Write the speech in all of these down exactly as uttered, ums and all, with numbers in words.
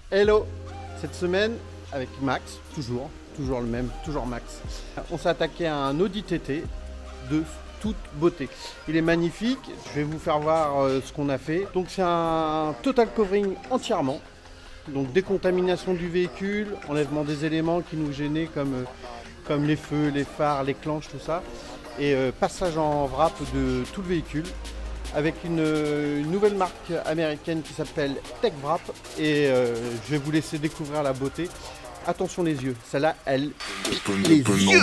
Hello. Cette semaine, avec Max, toujours, toujours le même, toujours Max, on s'est attaqué à un Audi T T de toute beauté. Il est magnifique, je vais vous faire voir euh, ce qu'on a fait. Donc c'est un total covering entièrement. Donc décontamination du véhicule, enlèvement des éléments qui nous gênaient comme, euh, comme les feux, les phares, les clenches, tout ça. Et euh, passage en wrap de tout le véhicule avec une, une nouvelle marque américaine qui s'appelle Tech Wrap. Et euh, je vais vous laisser découvrir la beauté. Attention les yeux, celle-là, elle pique les yeux.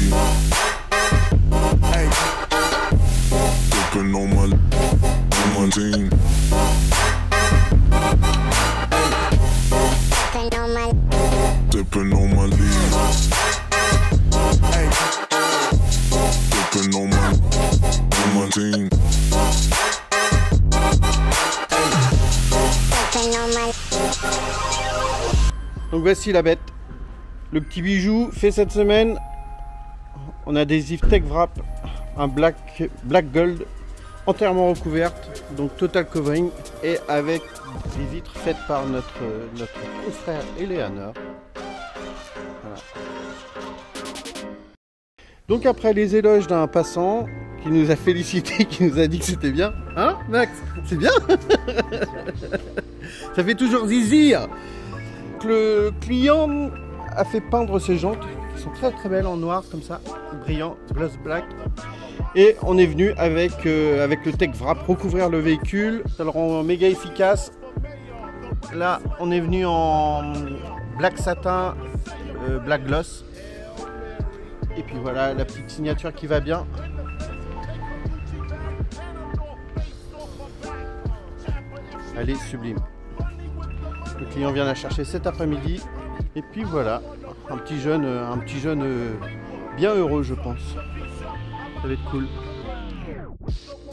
Dipping on my leaves. Hey. Dipping on my, on my team. Donc voici la bête. Le petit bijou fait cette semaine. On a des If Tech Wrap, un black, black gold entièrement recouverte, donc total covering, et avec des vitres faites par notre, notre confrère Eleanor. Voilà. Donc après les éloges d'un passant qui nous a félicité, qui nous a dit que c'était bien, hein Max, c'est bien. Ça fait toujours zizir. Le client a fait peindre ses jantes qui sont très très belles en noir comme ça, brillant, gloss black. Et on est venu avec, euh, avec le Tech Wrap recouvrir le véhicule, ça le rend méga efficace. Là on est venu en black satin, euh, black gloss. Et puis voilà la petite signature qui va bien. Elle est sublime. Le client vient la chercher cet après-midi. Et puis voilà, un petit jeune, un petit jeune bien heureux je pense. Ça va être cool.